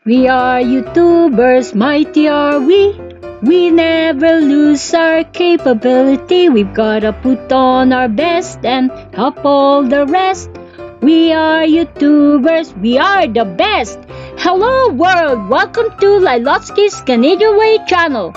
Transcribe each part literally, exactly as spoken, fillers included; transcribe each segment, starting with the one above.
We are YouTubers, mighty are we. We never lose our capability. We've gotta put on our best and help all the rest. We are YouTubers, we are the best. Hello world, welcome to LAILOTZKEE'S Canadian Way channel.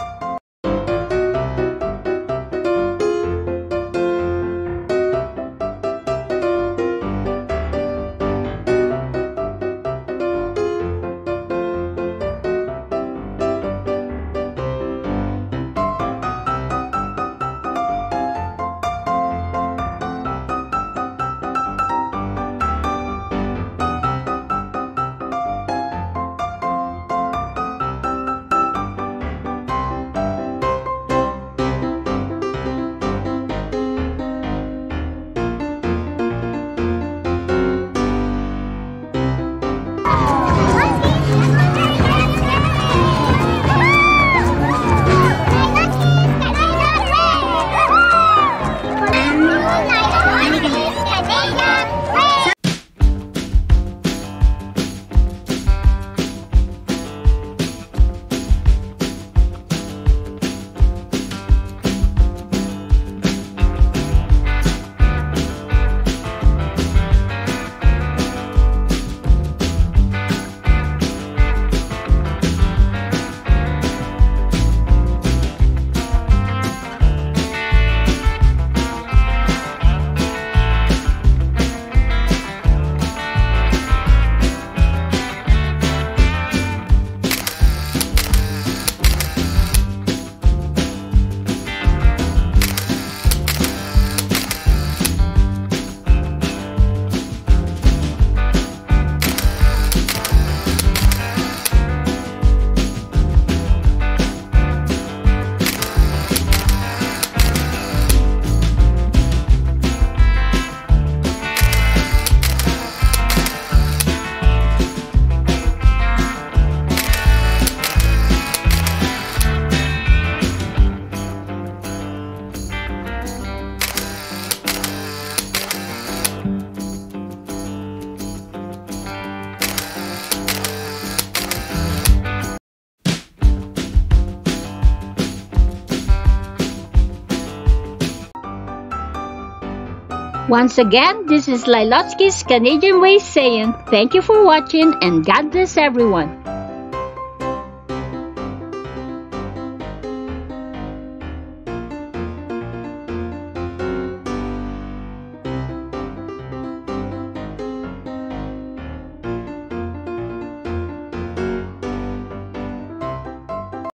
Once again, this is LAILOTZKEE'S Canadian Way saying thank you for watching and God bless everyone.